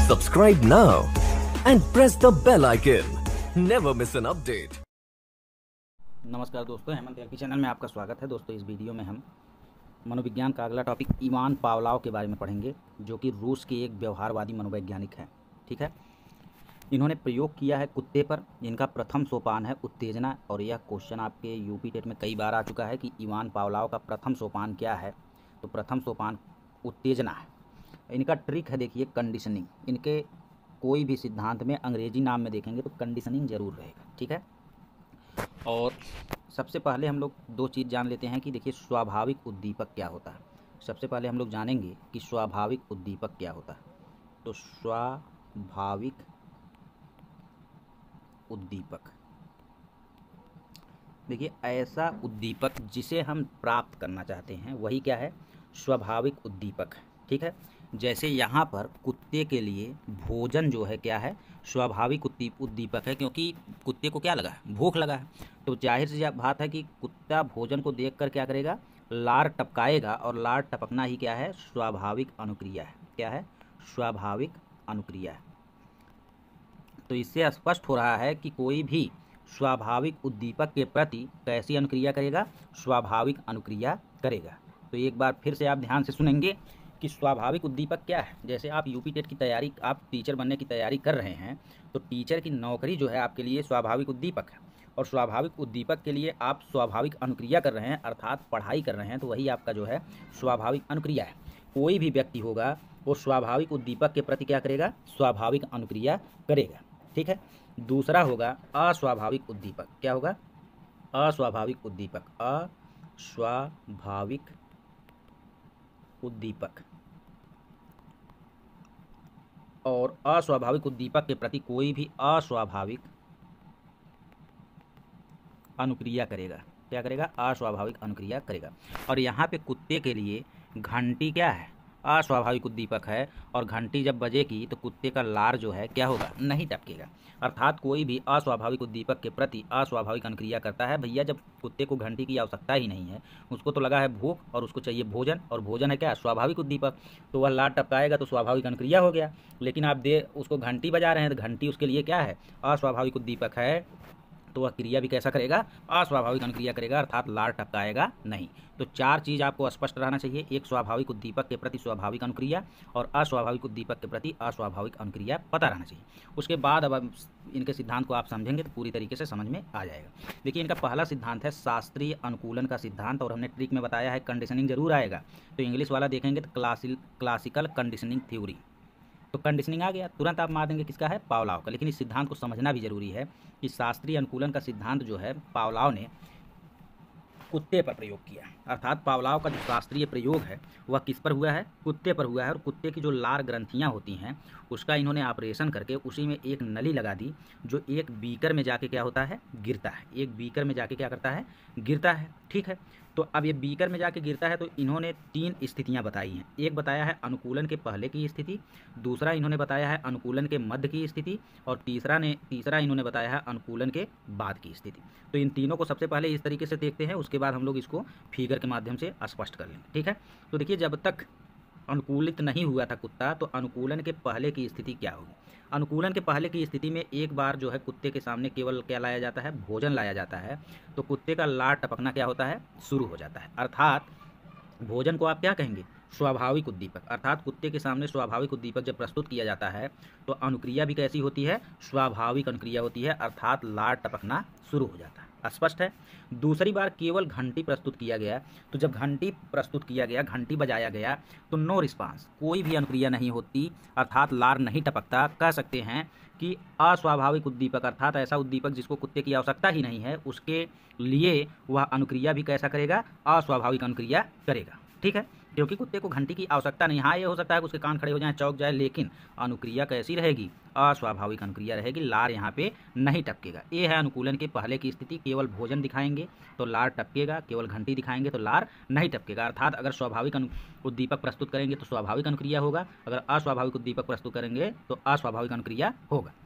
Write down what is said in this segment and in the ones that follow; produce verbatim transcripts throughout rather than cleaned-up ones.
Subscribe now and press the bell icon. Never miss an update. नमस्कार दोस्तों, Hemant LP channel में आपका स्वागत है। दोस्तों इस वीडियो में हम मनोविज्ञान का अगला टॉपिक इवान पावलोव के बारे में पढ़ेंगे, जो कि रूस के एक व्यवहारवादी मनोवैज्ञानिक हैं। ठीक है, इन्होंने प्रयोग किया है कुत्ते पर, जिनका प्रथम सोपान है उत्तेजना। और यह क्वेश्चन आपके यूपी टेट में कई बार आ चुका है कि इवान पावलोव का प्रथम सोपान क्या है। तो प्रथम सोपान उत्तेजना है। इनका ट्रिक है, देखिए, कंडीशनिंग। इनके कोई भी सिद्धांत में अंग्रेजी नाम में देखेंगे तो कंडीशनिंग जरूर रहेगा। ठीक है, और सबसे पहले हम लोग दो चीज़ जान लेते हैं कि देखिए स्वाभाविक उद्दीपक क्या होता है। सबसे पहले हम लोग जानेंगे कि स्वाभाविक उद्दीपक क्या होता है। तो स्वाभाविक उद्दीपक, देखिए, ऐसा उद्दीपक जिसे हम प्राप्त करना चाहते हैं वही क्या है, स्वाभाविक उद्दीपक। ठीक है, जैसे यहाँ पर कुत्ते के लिए भोजन जो है क्या है, स्वाभाविक उद्दीपक है, क्योंकि कुत्ते को क्या लगा है, भूख लगा है। तो जाहिर सी बात है कि कुत्ता भोजन को देखकर क्या करेगा, लार टपकाएगा, और लार टपकना ही क्या है, स्वाभाविक अनुक्रिया है। क्या है, स्वाभाविक अनुक्रिया है। तो इससे स्पष्ट हो रहा है कि कोई भी स्वाभाविक उद्दीपक के प्रति कैसी अनुक्रिया करेगा, स्वाभाविक अनुक्रिया करेगा। तो एक बार फिर से आप ध्यान से सुनेंगे कि स्वाभाविक उद्दीपक क्या है। जैसे आप यूपी टेट की तैयारी, आप टीचर बनने की तैयारी कर रहे हैं, तो टीचर की नौकरी जो है आपके लिए स्वाभाविक उद्दीपक है। और स्वाभाविक उद्दीपक के लिए आप स्वाभाविक अनुक्रिया कर रहे हैं, अर्थात पढ़ाई कर रहे हैं, तो वही आपका जो है स्वाभाविक अनुक्रिया है। कोई भी व्यक्ति होगा वो स्वाभाविक उद्दीपक के प्रति क्या करेगा, स्वाभाविक अनुक्रिया करेगा। ठीक है, दूसरा होगा अस्वाभाविक उद्दीपक। क्या होगा, अस्वाभाविक उद्दीपक। अस्वाभाविक उद्दीपक, और अस्वाभाविक उद्दीपक के प्रति कोई भी अस्वाभाविक अनुक्रिया करेगा। क्या करेगा, अस्वाभाविक अनुक्रिया करेगा। और यहाँ पे कुत्ते के लिए घंटी क्या है, अस्वाभाविक उद्दीपक है, और घंटी जब बजेगी तो कुत्ते का लार जो है क्या होगा, नहीं टपकेगा। अर्थात कोई भी अस्वाभाविक उद्दीपक के प्रति अस्वाभाविक अनुक्रिया करता है। भैया, जब कुत्ते को घंटी की आवश्यकता ही नहीं है, उसको तो लगा है भूख और उसको चाहिए भोजन, और भोजन है क्या, स्वाभाविक उद्दीपक, तो वह लार टपकाएगा तो स्वाभाविक अनुक्रिया हो गया। लेकिन आप दे उसको घंटी बजा रहे हैं तो घंटी उसके लिए क्या है, अस्वाभाविक उद्दीपक है, तो वह क्रिया भी कैसा करेगा, अस्वाभाविक अनुक्रिया करेगा, अर्थात लार टपकाएगा नहीं। तो चार चीज़ आपको स्पष्ट रहना चाहिए, एक स्वाभाविक उद्दीपक के प्रति स्वाभाविक अनुक्रिया, और अस्वाभाविक उद्दीपक के प्रति अस्वाभाविक अनुक्रिया पता रहना चाहिए। उसके बाद अब इनके सिद्धांत को आप समझेंगे तो पूरी तरीके से समझ में आ जाएगा। देखिए, इनका पहला सिद्धांत है शास्त्रीय अनुकूलन का सिद्धांत, और हमने ट्रिक में बताया है कंडीशनिंग जरूर आएगा। तो इंग्लिश वाला देखेंगे तो क्लासिल क्लासिकल कंडीशनिंग थ्योरी। तो कंडीशनिंग आ गया, तुरंत आप मार देंगे किसका है, पावलोव का। लेकिन इस सिद्धांत को समझना भी जरूरी है कि शास्त्रीय अनुकूलन का सिद्धांत जो है पावलोव ने कुत्ते पर प्रयोग किया। अर्थात पावलोव का जो शास्त्रीय प्रयोग है वह किस पर हुआ है, कुत्ते पर हुआ है। और कुत्ते की जो लार ग्रंथियां होती हैं उसका इन्होंने ऑपरेशन करके उसी में एक नली लगा दी, जो एक बीकर में जाके क्या होता है, गिरता है। एक बीकर में जाके क्या करता है, गिरता है। ठीक है, तो अब ये बीकर में जाके गिरता है, तो इन्होंने तीन स्थितियां बताई हैं। एक बताया है अनुकूलन के पहले की स्थिति, दूसरा इन्होंने बताया है अनुकूलन के मध्य की स्थिति, और तीसरा ने तीसरा इन्होंने बताया है अनुकूलन के बाद की स्थिति। तो इन तीनों को सबसे पहले इस तरीके से देखते हैं, उसके बाद हम लोग इसको फिगर के माध्यम से स्पष्ट कर लेंगे। ठीक है, तो देखिए, जब तक अनुकूलित नहीं हुआ था कुत्ता, तो अनुकूलन के पहले की स्थिति क्या होगी। अनुकूलन के पहले की स्थिति में एक बार जो है कुत्ते के सामने केवल क्या लाया जाता है, भोजन लाया जाता है, तो कुत्ते का लार टपकना क्या होता है, शुरू हो जाता है। अर्थात भोजन को आप क्या कहेंगे, स्वाभाविक उद्दीपक। अर्थात कुत्ते के सामने स्वाभाविक उद्दीपक जब प्रस्तुत किया जाता है तो अनुक्रिया भी कैसी होती है, स्वाभाविक अनुक्रिया होती है, अर्थात लार टपकना शुरू हो जाता है। स्पष्ट है। दूसरी बार केवल घंटी प्रस्तुत किया गया, तो जब घंटी प्रस्तुत किया गया, घंटी बजाया गया, तो नो रिस्पांस, कोई भी अनुक्रिया नहीं होती, अर्थात लार नहीं टपकता। कह सकते हैं कि अस्वाभाविक उद्दीपक, अर्थात ऐसा उद्दीपक जिसको कुत्ते की आवश्यकता ही नहीं है, उसके लिए वह अनुक्रिया भी कैसा करेगा, अस्वाभाविक अनुक्रिया करेगा। ठीक है, क्योंकि कुत्ते को घंटी की आवश्यकता नहीं। हाँ, ये हो सकता है कि उसके कान खड़े हो जाएं, चौंक जाए, लेकिन अनुक्रिया कैसी रहेगी, अस्वाभाविक अनुक्रिया रहेगी, लार यहाँ पे नहीं टपकेगा। ये है अनुकूलन के पहले की स्थिति। केवल भोजन दिखाएंगे तो लार टपकेगा, केवल घंटी दिखाएंगे तो लार नहीं टपकेगा। अर्थात अगर स्वाभाविक उद्दीपक प्रस्तुत करेंगे तो स्वाभाविक अनुक्रिया होगा, अगर अस्वाभाविक उद्दीपक प्रस्तुत करेंगे तो अस्वाभाविक अनुक्रिया होगा।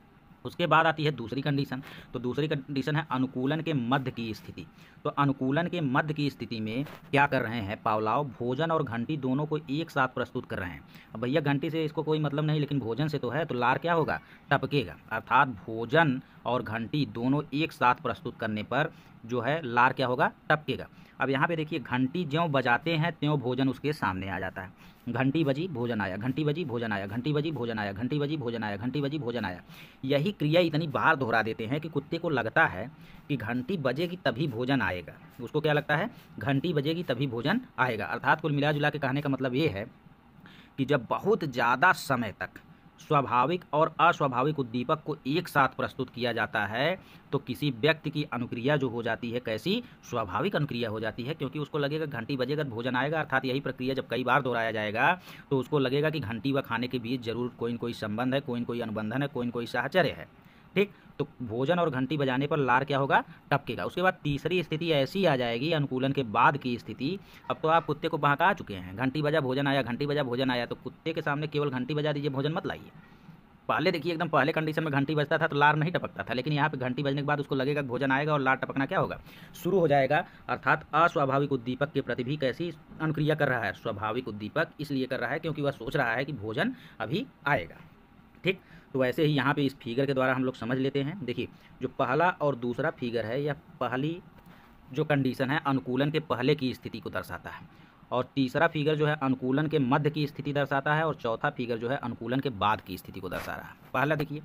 उसके बाद आती है दूसरी कंडीशन। तो दूसरी कंडीशन है अनुकूलन के मध्य की स्थिति। तो अनुकूलन के मध्य की स्थिति में क्या कर रहे हैं पावलाव, भोजन और घंटी दोनों को एक साथ प्रस्तुत कर रहे हैं। अब भैया घंटी से इसको कोई मतलब नहीं, लेकिन भोजन से तो है, तो लार क्या होगा, टपकेगा। अर्थात भोजन और घंटी दोनों एक साथ प्रस्तुत करने पर जो है लार क्या होगा, टपकेगा। अब यहाँ पे देखिए, घंटी ज्यों बजाते हैं त्यों भोजन उसके सामने आ जाता है। घंटी बजी भोजन आया, घंटी बजी भोजन आया, घंटी बजी भोजन आया, घंटी बजी भोजन आया, घंटी बजी भोजन आया। यही क्रिया इतनी बार दोहरा देते हैं कि कुत्ते को लगता है कि घंटी बजेगी तभी भोजन आएगा। उसको क्या लगता है, घंटी बजेगी तभी भोजन आएगा। अर्थात कुल मिला जुला के कहने का मतलब ये है कि जब बहुत ज़्यादा समय तक स्वाभाविक और अस्वाभाविक उद्दीपक को एक साथ प्रस्तुत किया जाता है तो किसी व्यक्ति की अनुक्रिया जो हो जाती है, कैसी, स्वाभाविक अनुक्रिया हो जाती है। क्योंकि उसको लगेगा घंटी बजेगा भोजन आएगा। अर्थात यही प्रक्रिया जब कई बार दोहराया जाएगा तो उसको लगेगा कि घंटी व खाने के बीच जरूर कोई न कोई संबंध है, कोई न कोई अनुबंधन है, कोई न कोई साहचर्य है। ठीक, तो भोजन और घंटी बजाने पर लार क्या होगा, टपकेगा। उसके बाद तीसरी स्थिति ऐसी आ जाएगी, अनुकूलन के बाद की स्थिति। अब तो आप कुत्ते को बहका चुके हैं, घंटी बजा भोजन आया, घंटी बजा भोजन आया, तो कुत्ते के सामने केवल घंटी बजा दीजिए, भोजन मत लाइए। पहले देखिए, एकदम पहले कंडीशन में घंटी बजता था तो लार नहीं टपकता था, लेकिन यहाँ पे घंटी बजने के बाद उसको लगेगा भोजन आएगा और लार टपकना क्या होगा, शुरू हो जाएगा। अर्थात अस्वाभाविक उद्दीपक के प्रति भी कैसी अनुक्रिया कर रहा है, स्वाभाविक उद्दीपक इसलिए कर रहा है क्योंकि वह सोच रहा है कि भोजन अभी आएगा। ठीक, तो वैसे ही यहाँ पे इस फिगर के द्वारा हम लोग समझ लेते हैं। देखिए, जो पहला और दूसरा फिगर है, यह पहली जो कंडीशन है अनुकूलन के पहले की स्थिति को दर्शाता है, और तीसरा फिगर जो है अनुकूलन के मध्य की स्थिति दर्शाता है, और चौथा फिगर जो है अनुकूलन के बाद की स्थिति को दर्शा रहा है। पहला देखिए,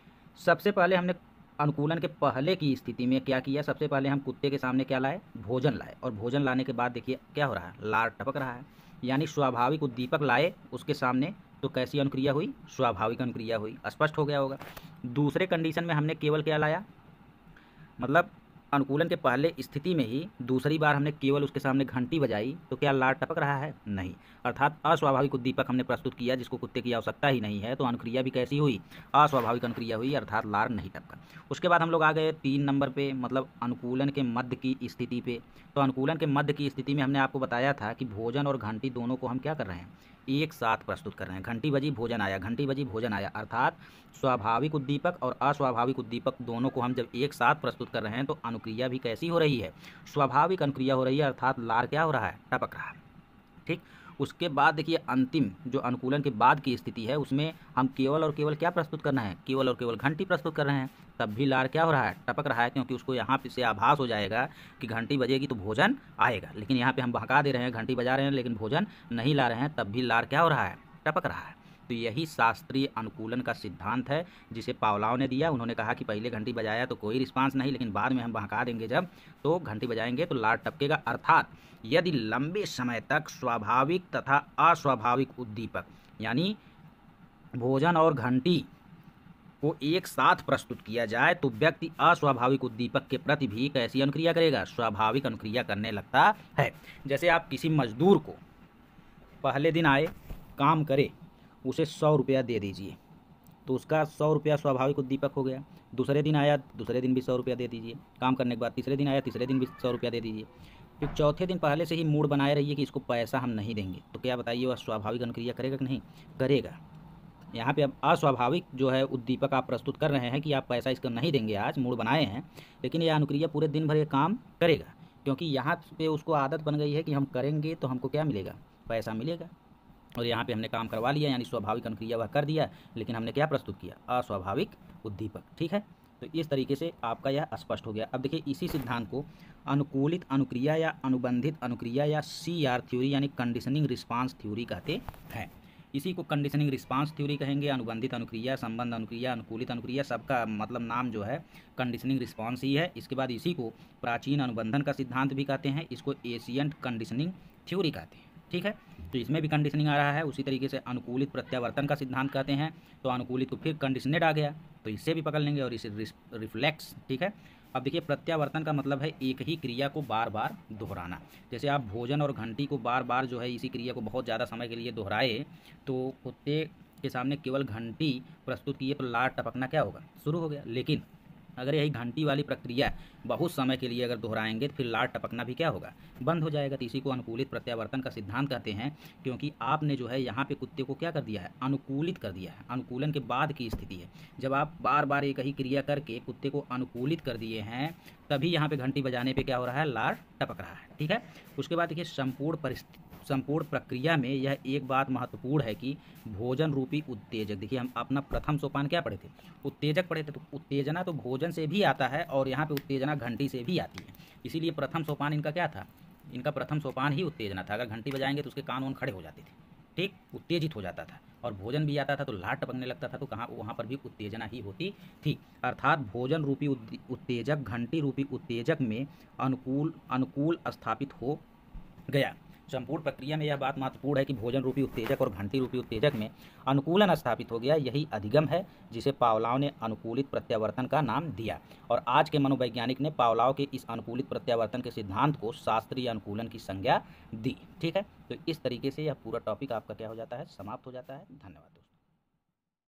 सबसे पहले हमने अनुकूलन के पहले की स्थिति में क्या किया, सबसे पहले हम कुत्ते के सामने क्या लाए, भोजन लाए, और भोजन लाने के बाद देखिए क्या हो रहा है, लार टपक रहा है। यानी स्वाभाविक उद्दीपक लाए उसके सामने, तो कैसी अनुक्रिया हुई, स्वाभाविक अनुक्रिया हुई। स्पष्ट हो गया होगा। दूसरे कंडीशन में हमने केवल क्या लाया, मतलब अनुकूलन के पहले स्थिति में ही दूसरी बार हमने केवल उसके सामने घंटी बजाई, तो क्या लार टपक रहा है, नहीं। अर्थात अस्वाभाविक उद्दीपक हमने प्रस्तुत किया जिसको कुत्ते की आवश्यकता ही नहीं है, तो अनुक्रिया भी कैसी हुई, अस्वाभाविक अनुक्रिया हुई, अर्थात लार नहीं टपका। उसके बाद हम लोग आ गए तीन नंबर पे, मतलब अनुकूलन के मध्य की स्थिति पे। तो अनुकूलन के मध्य की स्थिति में हमने आपको बताया था कि भोजन और घंटी दोनों को हम क्या कर रहे हैं, एक साथ प्रस्तुत कर रहे हैं। घंटी बजी भोजन आया, घंटी बजी भोजन आया। अर्थात स्वाभाविक उद्दीपक और अस्वाभाविक उद्दीपक दोनों को हम जब एक साथ प्रस्तुत कर रहे हैं तो अनुक्रिया भी कैसी हो रही है, स्वाभाविक अनुक्रिया हो रही है। अर्थात लार क्या हो रहा है, टपक रहा है। ठीक, उसके बाद देखिए अंतिम जो अनुकूलन के बाद की स्थिति है उसमें हम केवल और केवल क्या प्रस्तुत करना है, केवल और केवल घंटी प्रस्तुत कर रहे हैं, तब भी लार क्या हो रहा है, टपक रहा है। क्योंकि उसको यहाँ से आभास हो जाएगा कि घंटी बजेगी तो भोजन आएगा, लेकिन यहाँ पे हम बहका दे रहे हैं, घंटी बजा रहे हैं लेकिन भोजन नहीं ला रहे हैं, तब भी लार क्या हो रहा है, टपक रहा है। तो यही शास्त्रीय अनुकूलन का सिद्धांत है जिसे पावलाव ने दिया। उन्होंने कहा कि पहले घंटी बजाया तो कोई रिस्पांस नहीं, लेकिन बाद में हम बहका देंगे जब, तो घंटी बजाएंगे तो लार टपकेगा। अर्थात यदि लंबे समय तक स्वाभाविक तथा अस्वाभाविक उद्दीपक यानी भोजन और घंटी को एक साथ प्रस्तुत किया जाए तो व्यक्ति अस्वाभाविक उद्दीपक के प्रति भी कैसी अनुक्रिया करेगा, स्वाभाविक अनुक्रिया करने लगता है। जैसे आप किसी मजदूर को पहले दिन आए, काम करे, उसे सौ रुपया दे दीजिए तो उसका सौ रुपया स्वाभाविक उद्दीपक हो गया। दूसरे दिन आया, दूसरे दिन भी सौ रुपया दे दीजिए, काम करने के बाद तीसरे दिन आया, तीसरे दिन भी सौ रुपया दे दीजिए। फिर चौथे दिन पहले से ही मूड बनाए रहिए कि इसको पैसा हम नहीं देंगे, तो क्या बताइए वह स्वाभाविक अनुक्रिया करेगा कि नहीं, करेगा। यहाँ पे अब अस्वाभाविक जो है उद्दीपक आप प्रस्तुत कर रहे हैं कि आप पैसा इसको नहीं देंगे, आज मूड बनाए हैं, लेकिन यह अनुक्रिया पूरे दिन भर ये काम करेगा, क्योंकि यहाँ पे उसको आदत बन गई है कि हम करेंगे तो हमको क्या मिलेगा, पैसा मिलेगा। और यहाँ पे हमने काम करवा लिया, यानी स्वाभाविक अनुक्रिया वह कर दिया, लेकिन हमने क्या प्रस्तुत किया, अस्वाभाविक उद्दीपक। ठीक है, तो इस तरीके से आपका यह स्पष्ट हो गया। अब देखिए, इसी सिद्धांत को अनुकूलित अनुक्रिया या अनुबंधित अनुक्रिया या सी आर थ्योरी यानी कंडीशनिंग रिस्पांस थ्योरी कहते हैं। इसी को कंडीशनिंग रिस्पांस थ्योरी कहेंगे। अनुबंधित अनुक्रिया, संबंध अनुक्रिया, अनुकूलित अनुक्रिया, सबका मतलब नाम जो है कंडीशनिंग रिस्पांस ही है। इसके बाद इसी को प्राचीन अनुबंधन का सिद्धांत भी कहते हैं, इसको एशियंट कंडीशनिंग थ्योरी कहते हैं। ठीक है, तो इसमें भी कंडीशनिंग आ रहा है। उसी तरीके से अनुकूलित प्रत्यावर्तन का सिद्धांत कहते हैं, तो अनुकूलित को फिर कंडीशनेड आ गया, तो इससे भी पकड़ लेंगे, और इसे रिफ्लेक्स। ठीक है, अब देखिए, प्रत्यावर्तन का मतलब है एक ही क्रिया को बार बार दोहराना। जैसे आप भोजन और घंटी को बार बार जो है इसी क्रिया को बहुत ज़्यादा समय के लिए दोहराए, तो कुत्ते के सामने केवल घंटी प्रस्तुत किए तो लार टपकना क्या होगा, शुरू हो गया। लेकिन अगर यही घंटी वाली प्रक्रिया बहुत समय के लिए अगर दोहराएंगे तो फिर लार टपकना भी क्या होगा, बंद हो जाएगा। तो इसी को अनुकूलित प्रत्यावर्तन का सिद्धांत कहते हैं, क्योंकि आपने जो है यहाँ पे कुत्ते को क्या कर दिया है, अनुकूलित कर दिया है। अनुकूलन के बाद की स्थिति है, जब आप बार बार एक ही क्रिया करके कुत्ते को अनुकूलित कर दिए हैं, तभी यहाँ पे घंटी बजाने पे क्या हो रहा है, लार टपक रहा है। ठीक है, उसके बाद देखिए संपूर्ण परिस्थिति संपूर्ण प्रक्रिया में यह एक बात महत्वपूर्ण है कि भोजन रूपी उत्तेजक, देखिए हम अपना प्रथम सोपान क्या पढ़े थे, उत्तेजक पढ़े थे। तो उत्तेजना तो भोजन से भी आता है और यहाँ पे उत्तेजना घंटी से भी आती है, इसीलिए प्रथम सोपान इनका क्या था, इनका प्रथम सोपान ही उत्तेजना था। अगर घंटी बजाएंगे तो उसके कान वान खड़े हो जाते थे, ठीक, उत्तेजित हो जाता था, और भोजन भी आता था तो लार टपकने लगता था, तो कहाँ वहाँ पर भी उत्तेजना ही होती थी। अर्थात भोजन रूपी उत्तेजक घंटी रूपी उत्तेजक में अनुकूल अनुकूल स्थापित हो गया। संपूर्ण प्रक्रिया में यह बात महत्वपूर्ण है कि भोजन रूपी उत्तेजक और घंटी रूपी उत्तेजक में अनुकूलन स्थापित हो गया। यही अधिगम है जिसे पावलाव ने अनुकूलित प्रत्यावर्तन का नाम दिया, और आज के मनोवैज्ञानिक ने पावलाव के इस अनुकूलित प्रत्यावर्तन के सिद्धांत को शास्त्रीय अनुकूलन की संज्ञा दी। ठीक है, तो इस तरीके से यह पूरा टॉपिक आपका क्या हो जाता है, समाप्त हो जाता है। धन्यवाद।